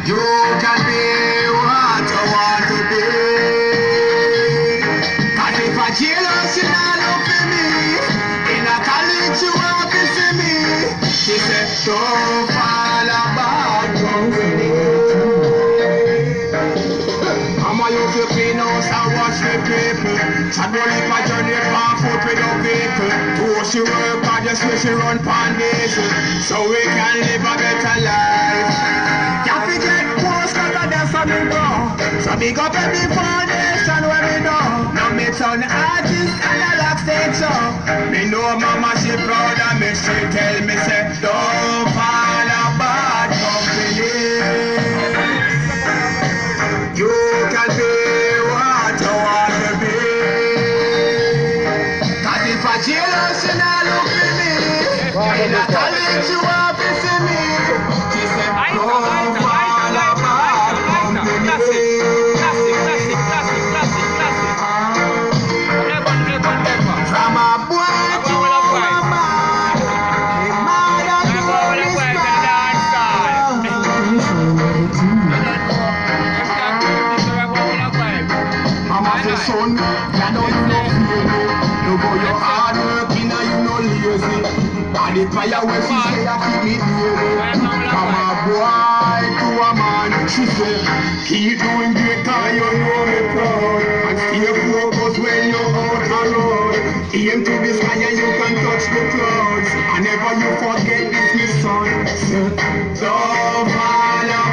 You can be what you want to be. Cause if a jealous you not look for me, in a college you want to see me. She said, don't fall about company. I'm a youth to clean house and watch the people. Chat don't leave a journey on foot with a vehicle. Oh, she work hard just when she run pan diesel, so we can live a better life. Can't forget post cause that's how me go. So big up every foundation where me know. Now me turn artist and a rock stage show. Me know mama she proud of me. She tell me say don't fall about company. You can be what you want to be. Cause if a jealous you not look for me, in a college you want to see me. She said don't fall about company. From a boy to a man, the mother to his mama say son, you don't know fear. You go your hard work in and you no lazy. And the fire when she say I keep me daily. From a boy to a man, she say keep doing great cause you know me proud. And stay focused when you're out and road. Aim to the sky and you can touch the clouds. And never you forget this, my son. Don't fall